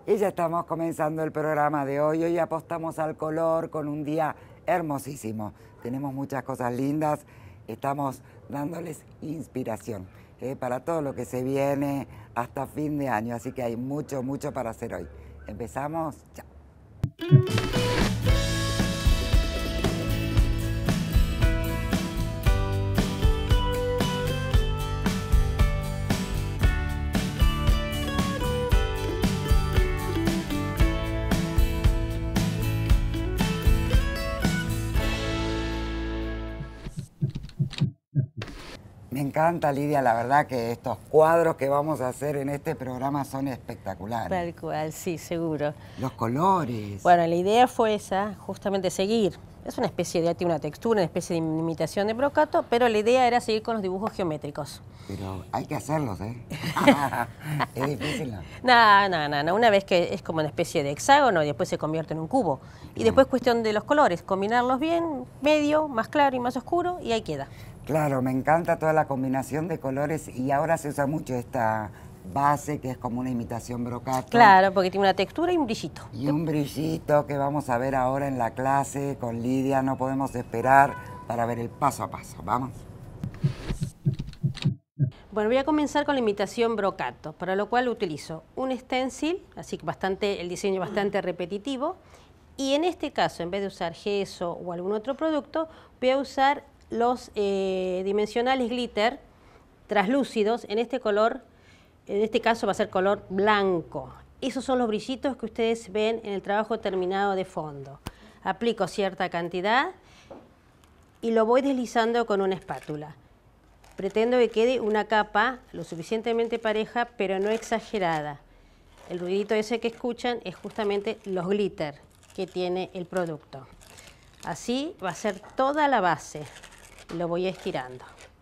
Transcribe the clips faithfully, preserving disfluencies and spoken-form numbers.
Y ya estamos comenzando el programa de hoy. Hoy apostamos al color con un día hermosísimo. Tenemos muchas cosas lindas. Estamos dándoles inspiración eh, para todo lo que se viene hasta fin de año. Así que hay mucho, mucho para hacer hoy. Empezamos ya. Me encanta, Lidia, la verdad que estos cuadros que vamos a hacer en este programa son espectaculares. Tal cual, sí, seguro. Los colores. Bueno, la idea fue esa, justamente seguir. Es una especie de, tiene una textura, una especie de imitación de brocato, pero la idea era seguir con los dibujos geométricos. Pero hay que hacerlos, ¿eh? Es difícil, ¿no? No, no, no, no, una vez que es como una especie de hexágono y después se convierte en un cubo. Y después cuestión de los colores, combinarlos bien, medio, más claro y más oscuro, y ahí queda. Claro, me encanta toda la combinación de colores y ahora se usa mucho esta base que es como una imitación brocato. Claro, porque tiene una textura y un brillito. Y un brillito que vamos a ver ahora en la clase con Lidia. No podemos esperar para ver el paso a paso. Vamos. Bueno, voy a comenzar con la imitación brocato, para lo cual utilizo un stencil, así que bastante, el diseño bastante repetitivo. Y en este caso, en vez de usar gesso o algún otro producto, voy a usar los eh, dimensionales glitter translúcidos en este color, en este caso va a ser color blanco. Esos son los brillitos que ustedes ven en el trabajo terminado de fondo. Aplico cierta cantidad y lo voy deslizando con una espátula. Pretendo que quede una capa lo suficientemente pareja, pero no exagerada. El ruidito ese que escuchan es justamente los glitter que tiene el producto. Así va a ser toda la base. Lo voy estirando.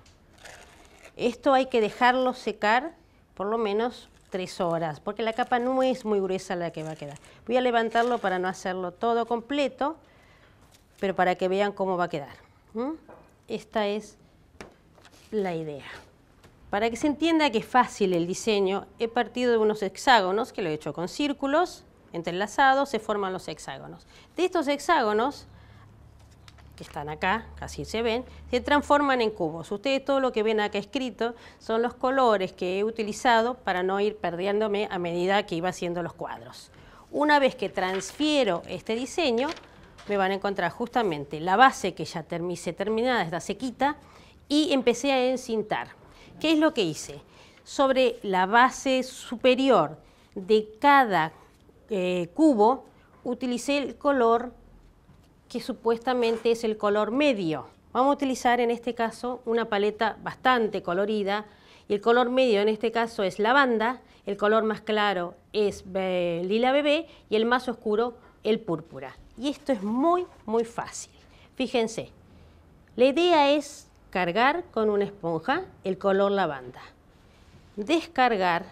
Esto hay que dejarlo secar por lo menos tres horas, porque la capa no es muy gruesa la que va a quedar. Voy a levantarlo para no hacerlo todo completo, pero para que vean cómo va a quedar. ¿Mm? Esta es la idea. Para que se entienda que es fácil el diseño, he partido de unos hexágonos, que lo he hecho con círculos entrelazados, se forman los hexágonos. De estos hexágonos, que están acá, casi se ven, se transforman en cubos. Ustedes todo lo que ven acá escrito son los colores que he utilizado para no ir perdiéndome a medida que iba haciendo los cuadros. Una vez que transfiero este diseño, me van a encontrar justamente la base que ya terminé terminada, está sequita, y empecé a encintar. ¿Qué es lo que hice? Sobre la base superior de cada eh, cubo, utilicé el color que supuestamente es el color medio. Vamos a utilizar en este caso una paleta bastante colorida y el color medio en este caso es lavanda, el color más claro es eh, lila bebé y el más oscuro el púrpura. Y esto es muy muy fácil. Fíjense, la idea es cargar con una esponja el color lavanda, descargar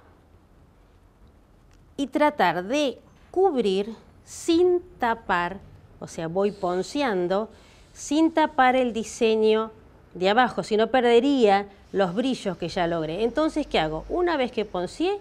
y tratar de cubrir sin tapar. O sea, voy ponceando sin tapar el diseño de abajo, si no perdería los brillos que ya logré. Entonces, ¿qué hago? Una vez que ponceé,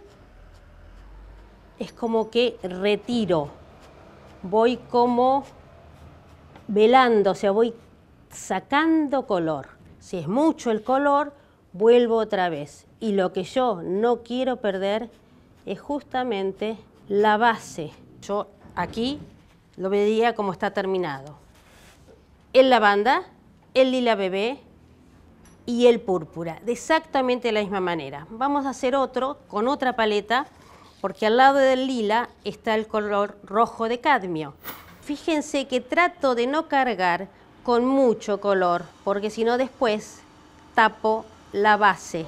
es como que retiro. Voy como velando, o sea, voy sacando color. Si es mucho el color, vuelvo otra vez. Y lo que yo no quiero perder es justamente la base. Yo aquí lo vería como está terminado. El lavanda, el lila bebé y el púrpura, de exactamente la misma manera. Vamos a hacer otro con otra paleta, porque al lado del lila está el color rojo de cadmio. Fíjense que trato de no cargar con mucho color, porque si no después tapo la base.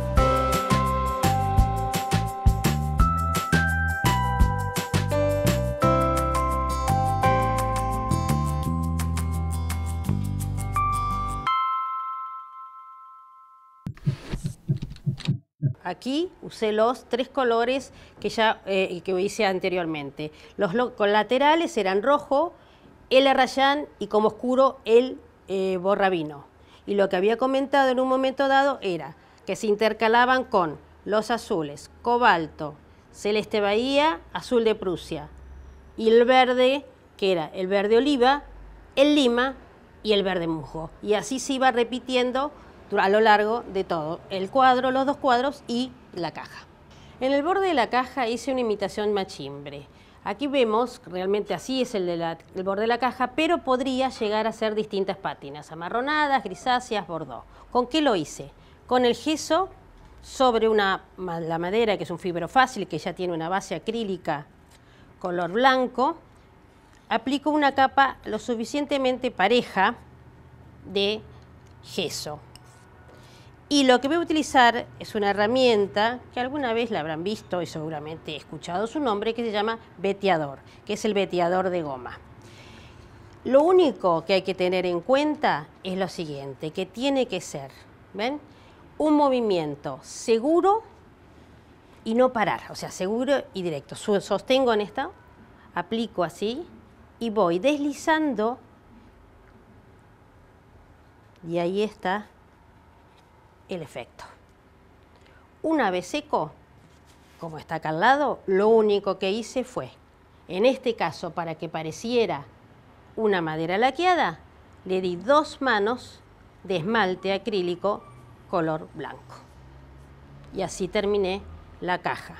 Aquí usé los tres colores que ya eh, que hice anteriormente. Los laterales eran rojo, el arrayán y como oscuro el eh, borrabino. Y lo que había comentado en un momento dado era que se intercalaban con los azules, cobalto, celeste Bahía, azul de Prusia. Y el verde, que era el verde oliva, el lima y el verde musgo. Y así se iba repitiendo a lo largo de todo el cuadro, los dos cuadros y la caja. En el borde de la caja hice una imitación machimbre. Aquí vemos, realmente así es el, de la, el borde de la caja, pero podría llegar a ser distintas pátinas, amarronadas, grisáceas, bordó. ¿Con qué lo hice? Con el gesso sobre una, la madera, que es un fibro fácil, que ya tiene una base acrílica color blanco, aplico una capa lo suficientemente pareja de gesso. Y lo que voy a utilizar es una herramienta que alguna vez la habrán visto y seguramente he escuchado su nombre, que se llama veteador, que es el veteador de goma. Lo único que hay que tener en cuenta es lo siguiente, que tiene que ser, ¿ven?, un movimiento seguro y no parar, o sea, seguro y directo. Sostengo en esta, aplico así y voy deslizando y ahí está el efecto. Una vez seco, como está acá al lado, lo único que hice fue, en este caso, para que pareciera una madera laqueada, le di dos manos de esmalte acrílico color blanco. Y así terminé la caja.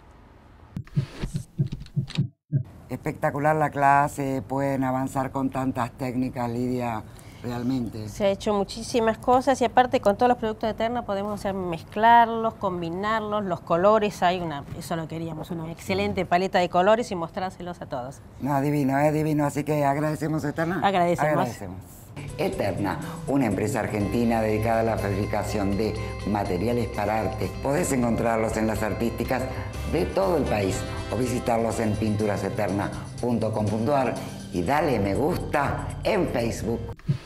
Espectacular la clase, pueden avanzar con tantas técnicas, Lidia, realmente. Se ha hecho muchísimas cosas y aparte con todos los productos de Eterna podemos hacer mezclarlos, combinarlos, los colores, hay una, eso lo queríamos, una excelente paleta de colores y mostrárselos a todos. No, divino, es divino, así que agradecemos Eterna. Agradecemos. Agradecemos. Eterna, una empresa argentina dedicada a la fabricación de materiales para arte. Podés encontrarlos en las artísticas de todo el país o visitarlos en pinturas eterna punto com punto ar y dale me gusta en Facebook.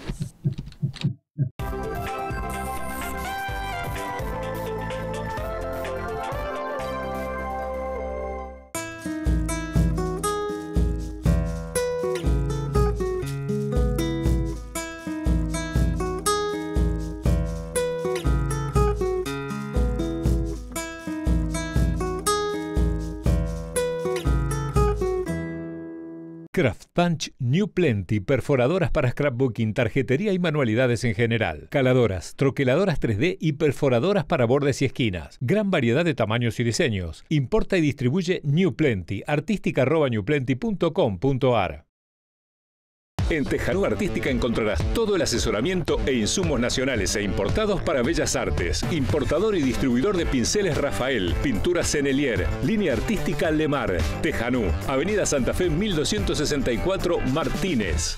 Craft Punch New Plenty, perforadoras para scrapbooking, tarjetería y manualidades en general. Caladoras, troqueladoras tres D y perforadoras para bordes y esquinas. Gran variedad de tamaños y diseños. Importa y distribuye New Plenty, artística arroba new plenty punto com punto ar. En Tejanú Artística encontrarás todo el asesoramiento e insumos nacionales e importados para bellas artes. Importador y distribuidor de pinceles Rafael, pinturas Sennelier, línea artística Lemar. Tejanú, Avenida Santa Fe mil doscientos sesenta y cuatro, Martínez.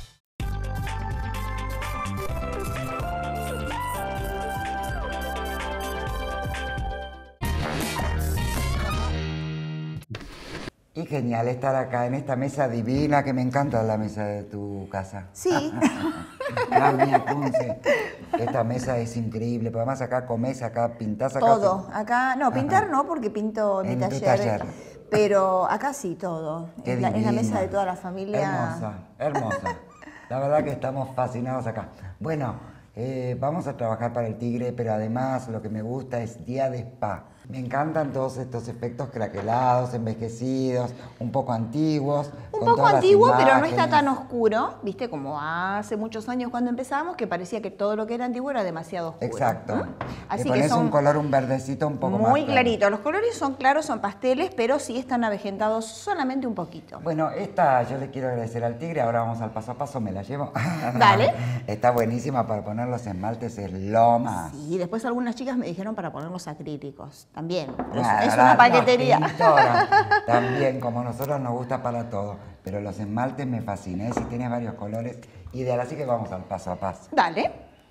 Y genial estar acá en esta mesa divina, que me encanta la mesa de tu casa. Sí. La mía, Punce. Esta mesa es increíble, pero además acá comés, acá pintás, acá... Todo. Acá, no, pintar Ajá. no, porque pinto en mi en taller, taller. Pero acá sí, todo. Qué es, la, es la divina. mesa de toda la familia. Hermosa, hermosa. La verdad que estamos fascinados acá. Bueno, eh, vamos a trabajar para el Tigre, pero además lo que me gusta es día de spa. Me encantan todos estos efectos craquelados, envejecidos, un poco antiguos. Un poco antiguo, pero no está tan oscuro, viste, como hace muchos años cuando empezamos, que parecía que todo lo que era antiguo era demasiado oscuro. Exacto. ¿Mm? Así Le pones que son un color, un verdecito un poco más muy claro. clarito. Los colores son claros, son pasteles, pero sí están avejentados solamente un poquito. Bueno, esta yo le quiero agradecer al Tigre, ahora vamos al paso a paso, me la llevo. Dale. Está buenísima para poner los esmaltes, es lo más. Sí, después algunas chicas me dijeron para poner los acrílicos, también. Pero Bueno, es una paquetería. No, pintora, también, como a nosotros nos gusta para todo. Pero los esmaltes me fascinan, si tienes varios colores, ideal. Así que vamos al paso a paso. Dale.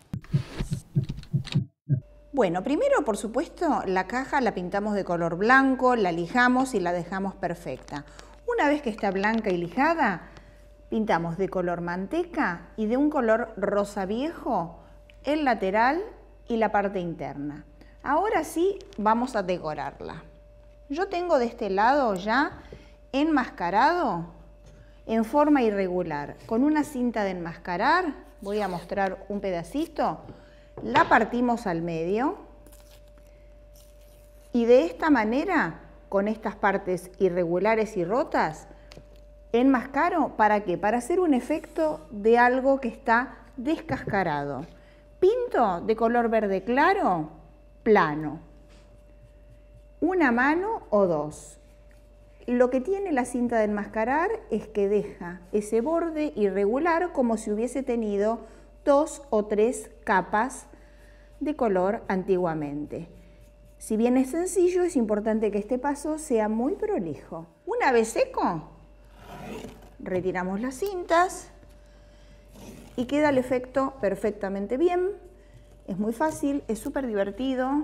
Bueno, primero, por supuesto, la caja la pintamos de color blanco, la lijamos y la dejamos perfecta. Una vez que está blanca y lijada, pintamos de color manteca y de un color rosa viejo el lateral y la parte interna. Ahora sí vamos a decorarla. Yo tengo de este lado ya enmascarado en forma irregular. Con una cinta de enmascarar, voy a mostrar un pedacito, la partimos al medio y de esta manera con estas partes irregulares y rotas, enmascaro, ¿para qué? Para hacer un efecto de algo que está descascarado. Pinto de color verde claro, plano. Una mano o dos. Lo que tiene la cinta de enmascarar es que deja ese borde irregular como si hubiese tenido dos o tres capas de color antiguamente. Si bien es sencillo, es importante que este paso sea muy prolijo. Una vez seco, retiramos las cintas y queda el efecto perfectamente bien. Es muy fácil, es súper divertido.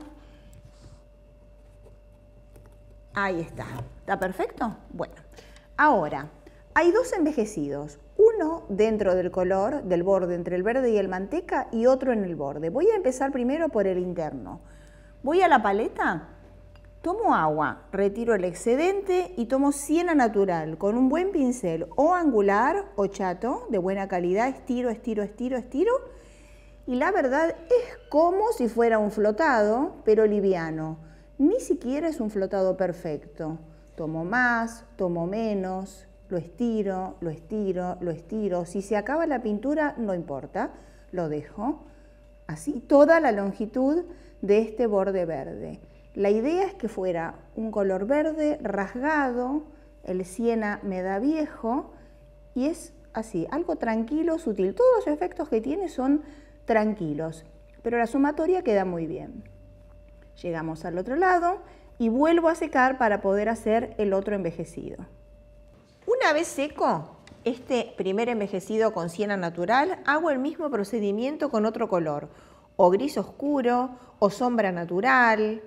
Ahí está. ¿Está perfecto? Bueno, ahora hay dos envejecidos. Uno dentro del color, del borde entre el verde y el manteca, y otro en el borde. Voy a empezar primero por el interno. Voy a la paleta, tomo agua, retiro el excedente y tomo siena natural con un buen pincel o angular o chato de buena calidad. Estiro, estiro, estiro, estiro. Y la verdad es como si fuera un flotado, pero liviano. Ni siquiera es un flotado perfecto. Tomo más, tomo menos, lo estiro, lo estiro, lo estiro. Si se acaba la pintura, no importa, lo dejo. Así toda la longitud de este borde verde. La idea es que fuera un color verde rasgado, el siena me da viejo y es así, algo tranquilo, sutil. Todos los efectos que tiene son tranquilos, pero la sumatoria queda muy bien. Llegamos al otro lado y vuelvo a secar para poder hacer el otro envejecido. Una vez seco este primer envejecido con siena natural, hago el mismo procedimiento con otro color, o gris oscuro, o sombra natural,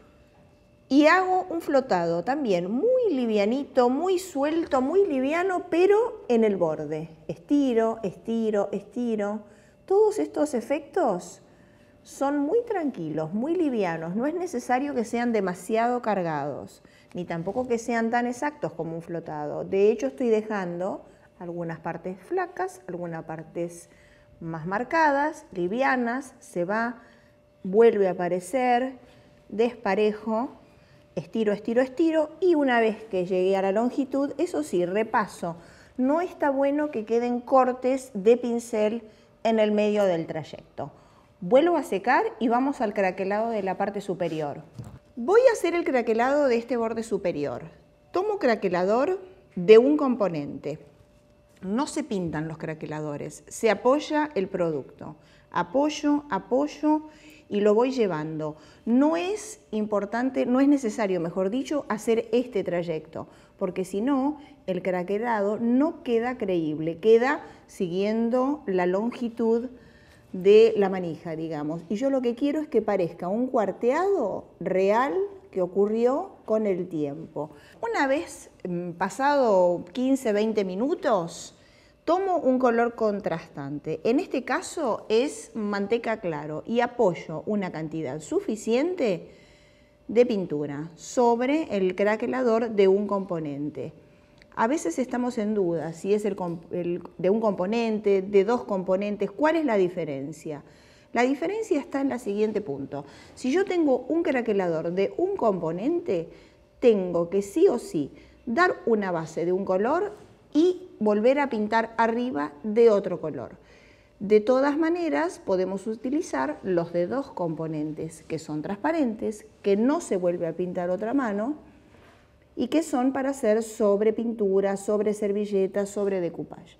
y hago un flotado también muy livianito, muy suelto, muy liviano, pero en el borde. Estiro, estiro, estiro. Todos estos efectos son muy tranquilos, muy livianos. No es necesario que sean demasiado cargados, ni tampoco que sean tan exactos como un flotado. De hecho, estoy dejando algunas partes flacas, algunas partes más marcadas, livianas. Se va, vuelve a aparecer, desparejo, estiro, estiro, estiro. Y una vez que llegué a la longitud, eso sí, repaso. No está bueno que queden cortes de pincel en el medio del trayecto. Vuelvo a secar y vamos al craquelado de la parte superior. Voy a hacer el craquelado de este borde superior. Tomo craquelador de un componente. No se pintan los craqueladores, se apoya el producto. Apoyo, apoyo y lo voy llevando. No es importante, no es necesario, mejor dicho, hacer este trayecto, porque si no, el craquelado no queda creíble, queda siguiendo la longitud de la manija, digamos. Y yo lo que quiero es que parezca un cuarteado real que ocurrió con el tiempo. Una vez pasado quince, veinte minutos, tomo un color contrastante. En este caso es manteca claro y apoyo una cantidad suficiente de pintura sobre el craquelador de un componente. A veces estamos en duda si es el, el, de un componente, de dos componentes, ¿cuál es la diferencia? La diferencia está en el siguiente punto. Si yo tengo un craquelador de un componente, tengo que sí o sí dar una base de un color y volver a pintar arriba de otro color. De todas maneras, podemos utilizar los de dos componentes que son transparentes, que no se vuelve a pintar otra mano, y que son para hacer sobre pintura, sobre servilletas, sobre decoupage.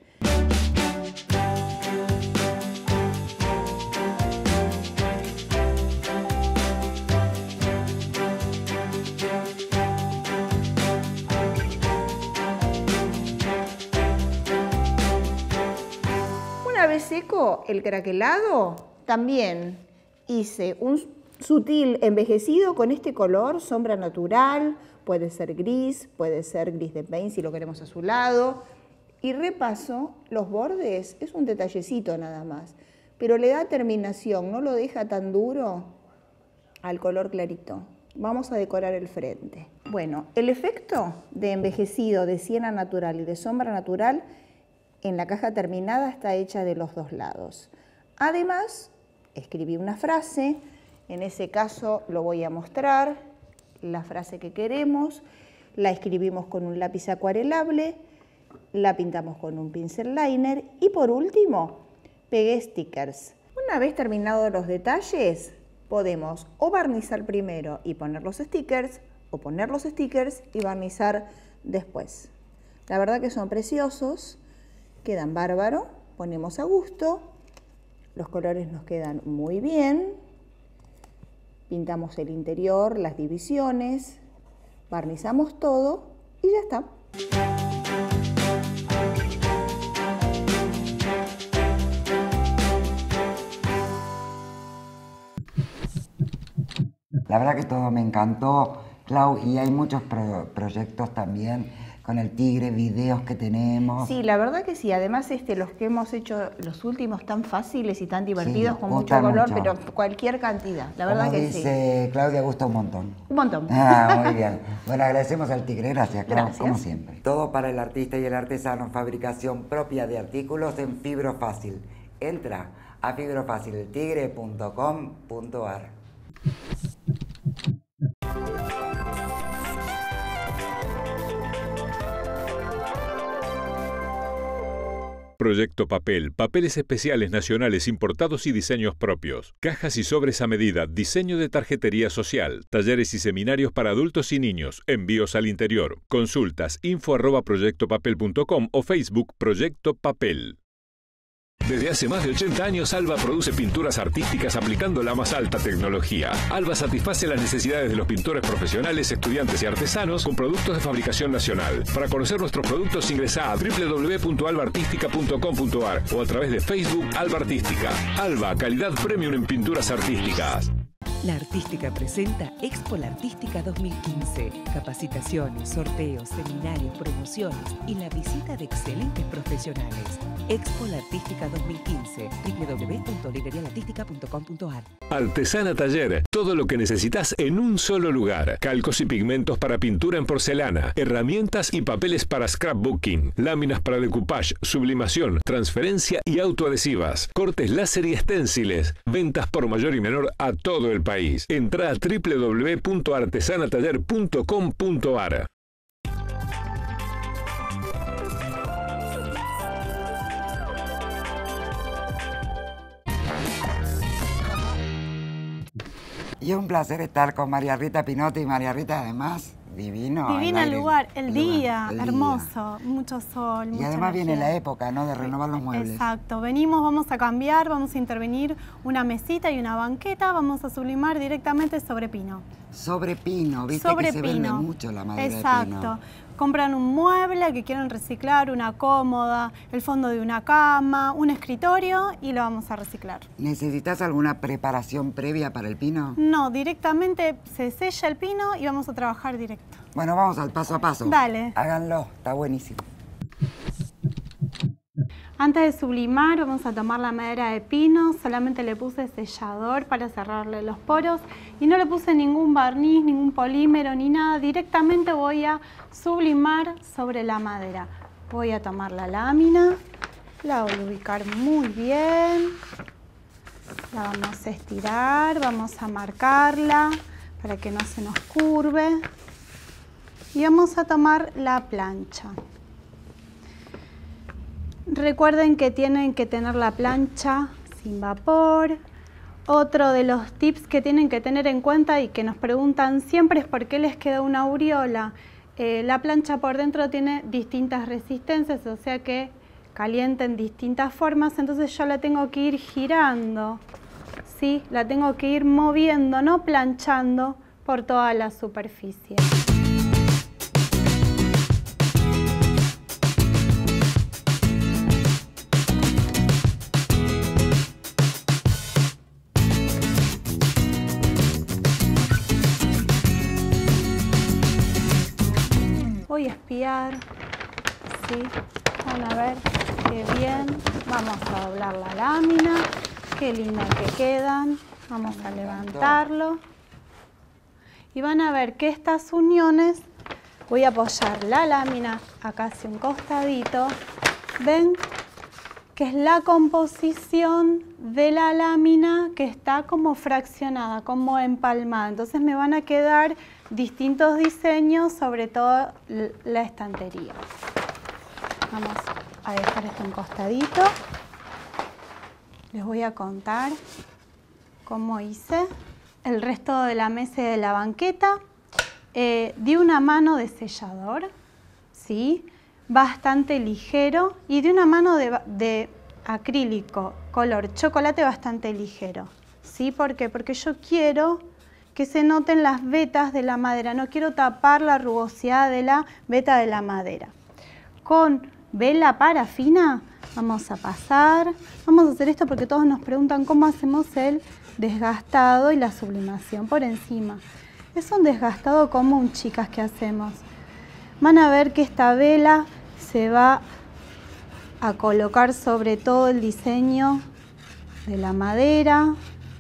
Una vez seco el craquelado, también hice un sutil envejecido con este color, sombra natural. Puede ser gris, puede ser gris de paint si lo queremos azulado. Y repaso los bordes, es un detallecito nada más, pero le da terminación, no lo deja tan duro al color clarito. Vamos a decorar el frente. Bueno, el efecto de envejecido de siena natural y de sombra natural en la caja terminada está hecha de los dos lados. Además, escribí una frase, en ese caso lo voy a mostrar. la frase que queremos, la escribimos con un lápiz acuarelable, la pintamos con un pincel liner y por último, pegué stickers. Una vez terminados los detalles, podemos o barnizar primero y poner los stickers, o poner los stickers y barnizar después. La verdad que son preciosos, quedan bárbaro, ponemos a gusto, los colores nos quedan muy bien, pintamos el interior, las divisiones, barnizamos todo y ya está. La verdad que todo me encantó, Clau, y hay muchos pro proyectos también con el tigre, videos que tenemos. Sí, la verdad que sí. Además, este, los que hemos hecho, los últimos tan fáciles y tan divertidos, Sí, con mucho gustan color, mucho. pero cualquier cantidad. La verdad Como que dice sí. Claudia, gusta un montón. Un montón. Ah, muy bien. Bueno, agradecemos al tigre. Gracias, Clau, Gracias. como siempre. Todo para el artista y el artesano, fabricación propia de artículos en Fibrofácil. Entra a fibrofaciltigre punto com punto ar. Proyecto Papel, papeles especiales nacionales importados y diseños propios, cajas y sobres a medida, diseño de tarjetería social, talleres y seminarios para adultos y niños, envíos al interior. Consultas info arroba proyecto papel punto com o Facebook Proyecto Papel. Desde hace más de ochenta años, Alba produce pinturas artísticas aplicando la más alta tecnología. Alba satisface las necesidades de los pintores profesionales, estudiantes y artesanos con productos de fabricación nacional. Para conocer nuestros productos, ingresa a w w w punto alba artística punto com punto ar o a través de Facebook Alba Artística. Alba, calidad premium en pinturas artísticas. La Artística presenta Expo La Artística dos mil quince. Capacitaciones, sorteos, seminarios, promociones y la visita de excelentes profesionales. Expo La Artística dos mil quince. w w w punto librería la artística punto com punto ar. Artesana Taller. Todo lo que necesitas en un solo lugar. Calcos y pigmentos para pintura en porcelana. Herramientas y papeles para scrapbooking. Láminas para decoupage, sublimación, transferencia y autoadhesivas. Cortes láser y esténciles. Ventas por mayor y menor a todo el país. Entra a w w w punto artesana taller punto com punto ar. Y es un placer estar con María Rita Pinotti y María Rita, además, divino. Divino el aire, lugar, el, día, el hermoso, día. Mucho sol. Y mucha además viene energía. la época, ¿no?, de renovar los muebles. Exacto, venimos, vamos a cambiar, vamos a intervenir una mesita y una banqueta, vamos a sublimar directamente sobre pino. Sobre pino, viste sobre que se pino. vende mucho la madera Exacto. de pino. Compran un mueble que quieren reciclar, una cómoda, el fondo de una cama, un escritorio y lo vamos a reciclar. ¿Necesitas alguna preparación previa para el pino? No, directamente se sella el pino y vamos a trabajar directo. Bueno, vamos al paso a paso. Dale. Háganlo, está buenísimo. Antes de sublimar vamos a tomar la madera de pino, solamente le puse sellador para cerrarle los poros y no le puse ningún barniz, ningún polímero ni nada, directamente voy a sublimar sobre la madera. Voy a tomar la lámina, la voy a ubicar muy bien, la vamos a estirar, vamos a marcarla para que no se nos curve y vamos a tomar la plancha. Recuerden que tienen que tener la plancha sin vapor. Otro de los tips que tienen que tener en cuenta y que nos preguntan siempre es por qué les queda una aureola. Eh, la plancha por dentro tiene distintas resistencias, o sea que calienta en distintas formas, entonces yo la tengo que ir girando, ¿sí? La tengo que ir moviendo, no planchando por toda la superficie. Voy a espiar, ¿sí? Van a ver qué bien. Vamos a doblar la lámina, qué linda que quedan. Vamos a levantarlo. Y van a ver que estas uniones, voy a apoyar la lámina acá hacia un costadito. ¿Ven? que es la composición de la lámina que está como fraccionada, como empalmada. Entonces me van a quedar distintos diseños, sobre todo la estantería. Vamos a dejar esto encostadito. Les voy a contar cómo hice el resto de la mesa y de la banqueta. Eh, di una mano de sellador, ¿sí? Bastante ligero, y de una mano de, de acrílico color chocolate bastante ligero, ¿sí? ¿Por qué? Porque yo quiero que se noten las vetas de la madera, no quiero tapar la rugosidad de la veta de la madera. Con vela parafina vamos a pasar, vamos a hacer esto porque todos nos preguntan cómo hacemos el desgastado y la sublimación por encima. Es un desgastado común, chicas, que hacemos. Van a ver que esta vela se va a colocar sobre todo el diseño de la madera,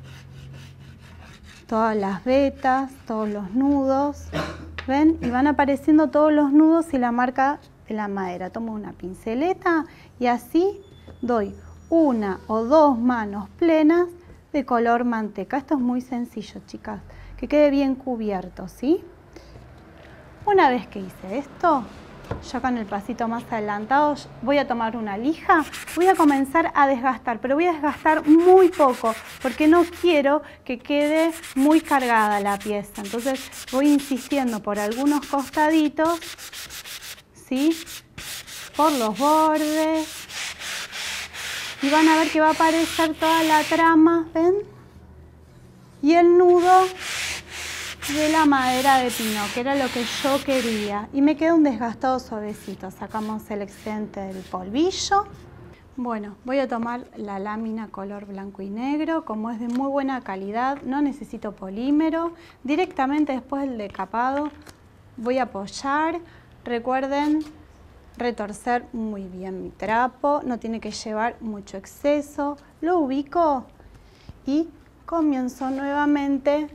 todas las vetas, todos los nudos, ¿ven? Y van apareciendo todos los nudos y la marca de la madera. Tomo una pinceleta y así doy una o dos manos plenas de color manteca. Esto es muy sencillo, chicas, que quede bien cubierto, ¿sí? Una vez que hice esto, ya con el pasito más adelantado, voy a tomar una lija, voy a comenzar a desgastar, pero voy a desgastar muy poco, porque no quiero que quede muy cargada la pieza. Entonces voy insistiendo por algunos costaditos, ¿sí? Por los bordes, y van a ver que va a aparecer toda la trama, ¿ven? Y el nudo de la madera de pino, que era lo que yo quería, y me queda un desgastado suavecito. Sacamos el excedente del polvillo. Bueno, voy a tomar la lámina color blanco y negro, como es de muy buena calidad, no necesito polímero. Directamente después del decapado voy a apoyar. Recuerden retorcer muy bien mi trapo, no tiene que llevar mucho exceso. Lo ubico y comienzo nuevamente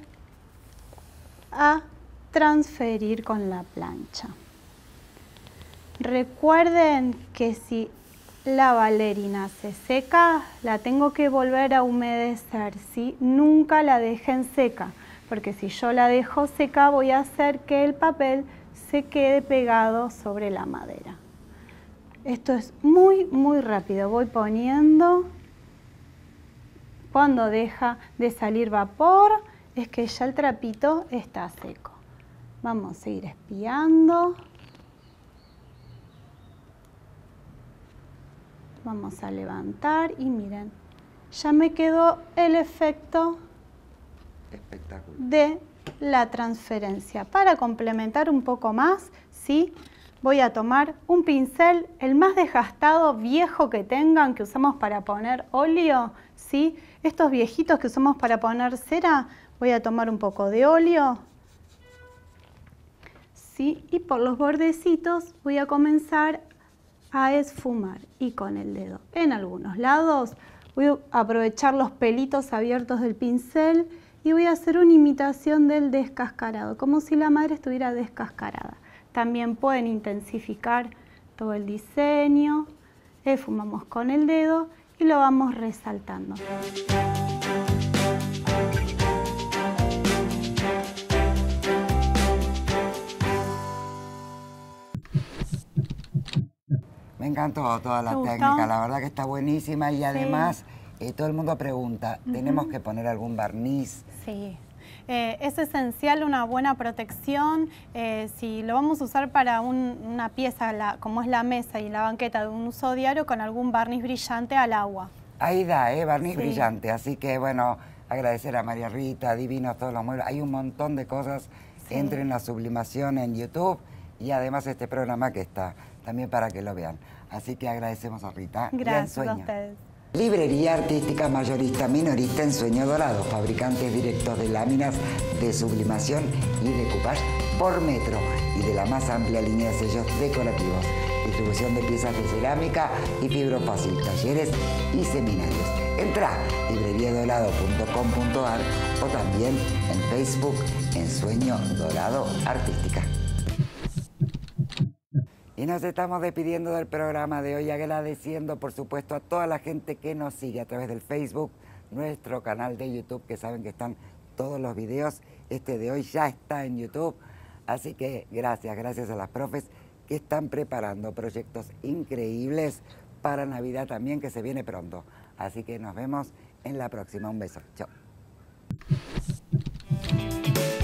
a transferir con la plancha. Recuerden que si la bailarina se seca, la tengo que volver a humedecer, ¿sí? Nunca la dejen seca, porque si yo la dejo seca voy a hacer que el papel se quede pegado sobre la madera. Esto es muy, muy rápido. Voy poniendo. Cuando deja de salir vapor, es que ya el trapito está seco. Vamos a ir espiando. Vamos a levantar y miren, ya me quedó el efecto espectacular de la transferencia. Para complementar un poco más, ¿sí? Voy a tomar un pincel, el más desgastado, viejo que tengan, que usamos para poner óleo, ¿sí? Estos viejitos que usamos para poner cera, voy a tomar un poco de óleo, ¿sí? Y por los bordecitos voy a comenzar a esfumar. Y con el dedo en algunos lados voy a aprovechar los pelitos abiertos del pincel y voy a hacer una imitación del descascarado, como si la madera estuviera descascarada. También pueden intensificar todo el diseño. Esfumamos con el dedo y lo vamos resaltando. Me encantó toda la ¿Te técnica, gustó? la verdad que está buenísima y además Sí. eh, todo el mundo pregunta, ¿tenemos que poner algún barniz? Sí. Eh, es esencial una buena protección. Eh, si lo vamos a usar para un, una pieza la, como es la mesa y la banqueta de un uso diario, con algún barniz brillante al agua. Ahí da, ¿eh? Barniz Sí. brillante, así que bueno, agradecer a María Rita, divinos todos los muebles. Hay un montón de cosas, Sí. entren en la sublimación en YouTube y además este programa que está también para que lo vean. Así que agradecemos a Rita. y a Gracias a Ensueño. ustedes. Librería artística mayorista minorista Ensueño Dorado, fabricantes directos de láminas de sublimación y decoupage por metro y de la más amplia línea de sellos decorativos. Distribución de piezas de cerámica y fibrofácil, talleres y seminarios. Entra a librería dorado punto com punto ar o también en Facebook Ensueño Dorado Artística. Y nos estamos despidiendo del programa de hoy, agradeciendo por supuesto a toda la gente que nos sigue a través del Facebook, nuestro canal de YouTube, que saben que están todos los videos. Este de hoy ya está en YouTube, así que gracias, gracias a las profes que están preparando proyectos increíbles para Navidad también, que se viene pronto. Así que nos vemos en la próxima. Un beso. Chao.